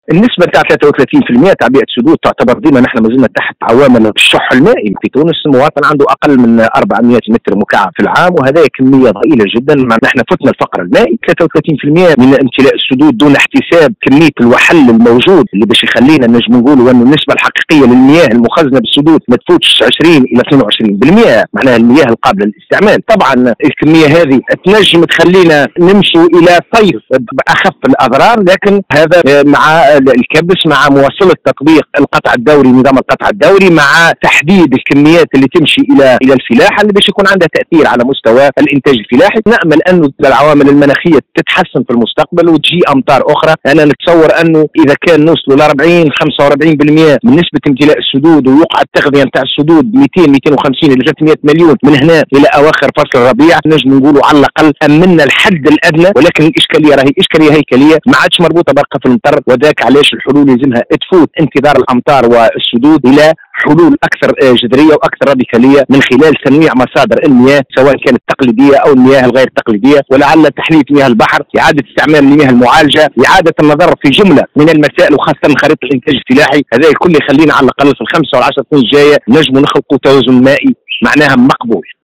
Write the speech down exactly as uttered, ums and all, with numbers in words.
النسبة تاع ثلاثة وثلاثين بالمئة تعبئة سدود تعتبر ديما نحن ما زلنا تحت عوامل الشح المائي في تونس. المواطن عنده أقل من أربعمئة متر مكعب في العام، وهذا كمية ضئيلة جدا. نحن فتنا الفقر المائي. ثلاثة وثلاثين بالمئة من امتلاء السدود دون احتساب كمية الوحل الموجود اللي باش يخلينا نجم نقولوا أن النسبة الحقيقية للمياه المخزنة بالسدود ما تفوتش عشرين إلى اثنين وعشرين بالمئة، معناها المياه القابلة للاستعمال. طبعا الكمية هذه تنجم تخلينا نمشوا إلى طيف بأخف الأضرار، لكن هذا مع الكبس، مع مواصلة تطبيق القطع الدوري، نظام القطع الدوري، مع تحديد الكميات اللي تمشي إلى إلى الفلاحة اللي باش يكون عندها تأثير على مستوى الإنتاج الفلاحي. نأمل أنه العوامل المناخية تتحسن في المستقبل وتجي أمطار أخرى. أنا نتصور أنه إذا كان نوصلوا ل أربعين خمسة وأربعين بالمئة من نسبة امتلاء السدود، ويوقع التغذية نتاع السدود مئتين مئتين وخمسين إلى ثلاثمئة مليون من هنا إلى أواخر فصل الربيع، نجم نقولوا على الأقل أمنا الحد الأدنى. ولكن الإشكالية راهي إشكالية هيكلية ما عادش مربوطة برقة في المطر، وذاك علاش الحلول يلزمها تفوت انتظار الأمطار والسدود إلى حلول أكثر جذرية وأكثر راديكالية من خلال تنويع مصادر المياه سواء كانت تقليدية أو المياه الغير تقليدية، ولعل تحلية مياه البحر، إعادة استعمال المياه المعالجة، إعادة النظر في جملة من المسائل وخاصة خريطة الإنتاج الفلاحي. هذا الكل يخلينا على الأقل في الخمسة والعشر سنين الجاية نجم نخلقوا توازن مائي معناها مقبول.